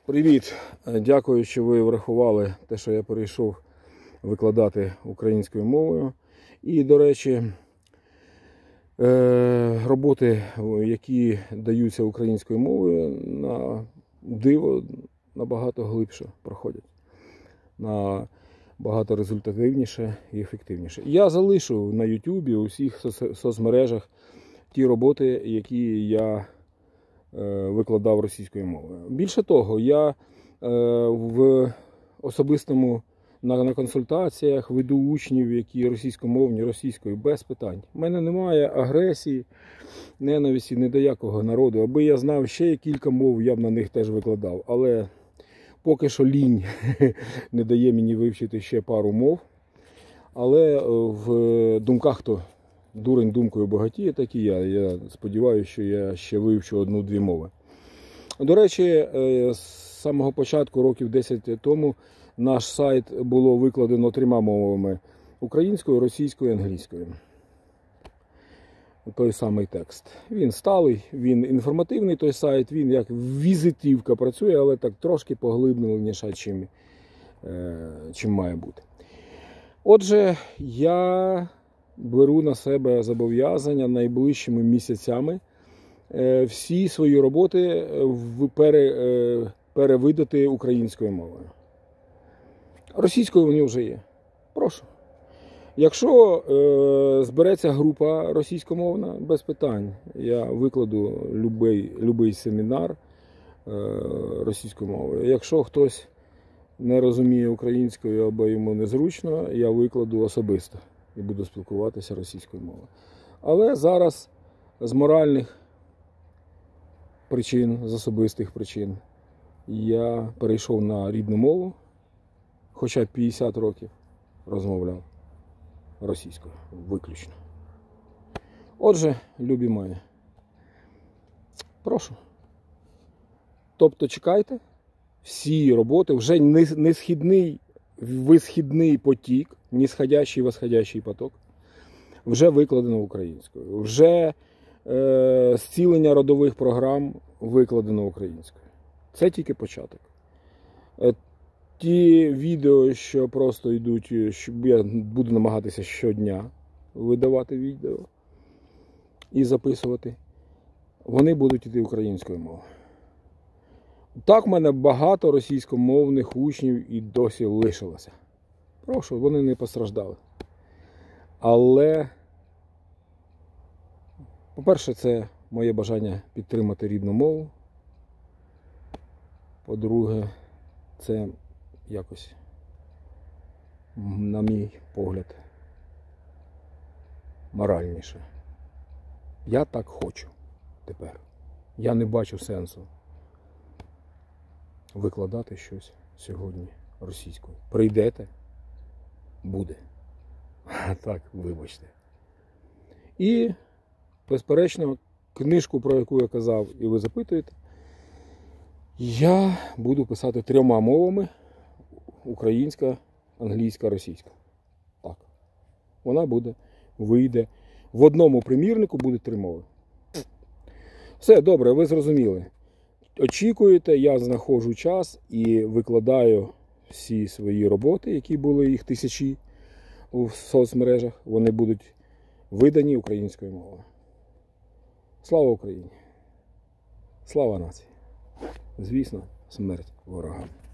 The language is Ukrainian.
Привіт! Дякую, що ви врахували те, що я перейшов викладати українською мовою. І, до речі, роботи, які даються українською мовою, на диво набагато глибше проходять, набагато результативніше і ефективніше. Я залишу на YouTube, у всіх соцмережах ті роботи, які я викладав російською мовою. Більше того, я в особистому на консультаціях веду учнів, які російськомовні, російською, без питань. У мене немає агресії, ненависті ні до якого народу. Аби я знав ще кілька мов, я б на них теж викладав. Але поки що лінь не дає мені вивчити ще пару мов. Але в думках то дурень думкою багатіє, так і я. Я сподіваюся, що я ще вивчу одну-дві мови. До речі, з самого початку, років 10 тому, наш сайт було викладено 3 мовами – українською, російською і англійською. Той самий текст. Він сталий, він інформативний, той сайт, він як візитівка працює, але так трошки поглибленіше, чим має бути. Отже, я беру на себе зобов'язання найближчими місяцями всі свої роботи перевидати українською мовою. Російською вони вже є. Прошу. Якщо збереться група російськомовна, без питань, я викладу любий семінар російською мовою. Якщо хтось не розуміє українською або йому незручно, я викладу особисто і буду спілкуватися російською мовою. Але зараз з моральних причин, з особистих причин, я перейшов на рідну мову, хоча 50 років розмовляв російською, виключно. Отже, любі мої, прошу. Тобто чекайте, всі роботи, вже не східний, висхідний потік, нисходящий, восходящий поток, вже викладено українською. Вже зцілення родових програм викладено українською. Це тільки початок. Ті відео, що просто йдуть, я буду намагатися щодня видавати відео і записувати, вони будуть йти українською мовою. Так в мене багато російськомовних учнів і досі лишилося. Прошу, вони не постраждали. Але, по-перше, це моє бажання підтримати рідну мову. По-друге, це якось, на мій погляд, моральніше. Я так хочу тепер. Я не бачу сенсу викладати щось сьогодні російською. Прийдете – буде. А так, вибачте. І, безперечно, книжку, про яку я казав, і ви запитуєте, я буду писати 3 мовами – українська, англійська, російська. Так. Вона вийде. В одному примірнику буде 3 мови. Все, добре, ви зрозуміли. Очікуєте, я знаходжу час і викладаю всі свої роботи, які були, їх тисячі у соцмережах. Вони будуть видані українською мовою. Слава Україні! Слава нації! Звісно, смерть ворогам!